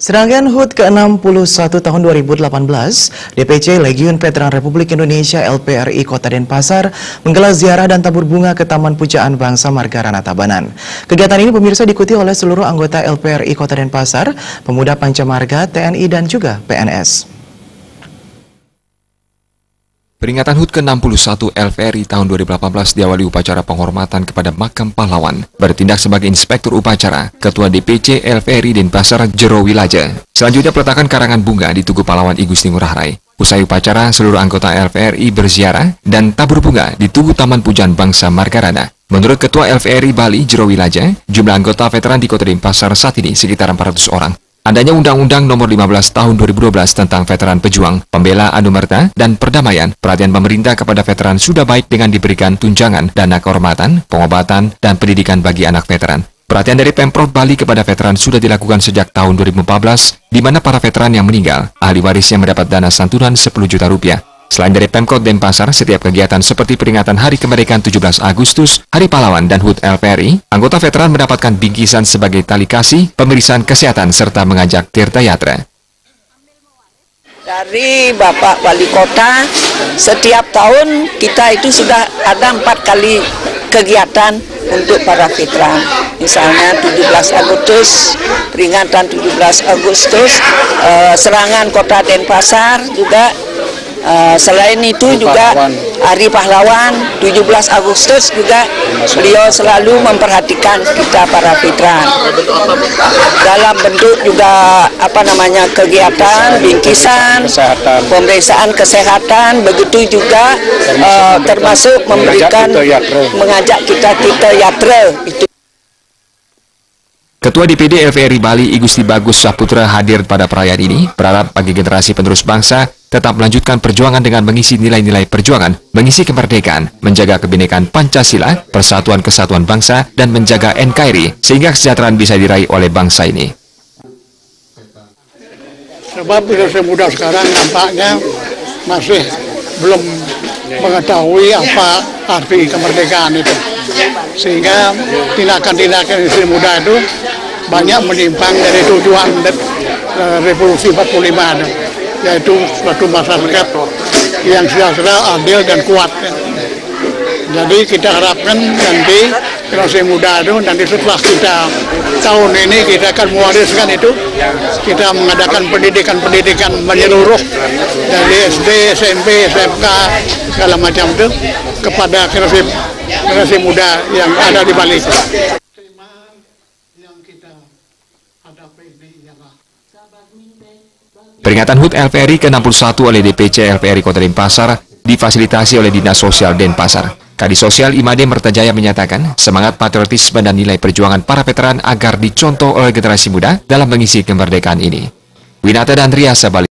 Serangkaian HUT ke-61 tahun 2018, DPC Legiun Veteran Republik Indonesia LPRI Kota Denpasar menggelar ziarah dan tabur bunga ke Taman Pujaan Bangsa Margarana Tabanan. Kegiatan ini pemirsa diikuti oleh seluruh anggota LPRI Kota Denpasar, pemuda Pancamarga, TNI dan juga PNS. Peringatan HUT ke-61 LPRI tahun 2018 diawali upacara penghormatan kepada makam pahlawan. Bertindak sebagai inspektur upacara, Ketua DPC LPRI Denpasar Jero Wilaja. Selanjutnya peletakan karangan bunga di Tugu Pahlawan I Gusti Ngurah Rai. Usai upacara, seluruh anggota LPRI berziarah dan tabur bunga di Tugu Taman Pujaan Bangsa Margarana. Menurut Ketua LPRI Bali Jero Wilaja, jumlah anggota veteran di Kota Denpasar saat ini sekitar 400 orang. Adanya Undang-Undang Nomor 15 Tahun 2012 tentang Veteran Pejuang, Pembela Anumerta, dan Perdamaian, perhatian pemerintah kepada veteran sudah baik dengan diberikan tunjangan, dana kehormatan, pengobatan, dan pendidikan bagi anak veteran. Perhatian dari Pemprov Bali kepada veteran sudah dilakukan sejak tahun 2014, di mana para veteran yang meninggal, ahli warisnya mendapat dana santunan 10 juta rupiah. Selain dari Pemkot Denpasar, setiap kegiatan seperti peringatan Hari Kemerdekaan 17 Agustus, Hari Pahlawan, dan HUT LPRI, anggota veteran mendapatkan bingkisan sebagai tali kasih, pemeriksaan kesehatan, serta mengajak tirta yatra. Dari Bapak Wali Kota, setiap tahun kita itu sudah ada 4 kali kegiatan untuk para veteran. Misalnya 17 Agustus, peringatan 17 Agustus, serangan Kota Denpasar juga. Selain itu juga Hari Pahlawan 17 Agustus juga beliau selalu memperhatikan kita para veteran dalam bentuk juga kegiatan bingkisan, pemeriksaan kesehatan, begitu juga termasuk memberikan mengajak kita yatra itu. Ketua DPD LPRI Bali I Gusti Bagus Saputra hadir pada perayaan ini, berharap bagi generasi penerus bangsa tetap melanjutkan perjuangan dengan mengisi nilai-nilai perjuangan, mengisi kemerdekaan, menjaga kebinekaan Pancasila, persatuan kesatuan bangsa, dan menjaga NKRI, sehingga kesejahteraan bisa diraih oleh bangsa ini. Sebab generasi muda sekarang nampaknya masih belum mengetahui apa arti kemerdekaan itu. Sehingga tindakan-tindakan generasi muda itu banyak menyimpang dari tujuan revolusi 45, yaitu suatu masyarakat yang sejahtera, adil, dan kuat. Jadi kita harapkan nanti generasi muda itu nanti setelah kita tahun ini kita akan mewariskan itu, kita mengadakan pendidikan menyeluruh dari SD, SMP, SMK, segala macam itu kepada generasi muda yang ada di Bali. Peringatan HUT LPRI ke-61 oleh DPC LPRI Kota Denpasar difasilitasi oleh Dinas Sosial Denpasar. Kadis Sosial Imade Mertajaya menyatakan semangat patriotisme dan nilai perjuangan para veteran agar dicontoh oleh generasi muda dalam mengisi kemerdekaan ini. Winata dan Riasa Bali.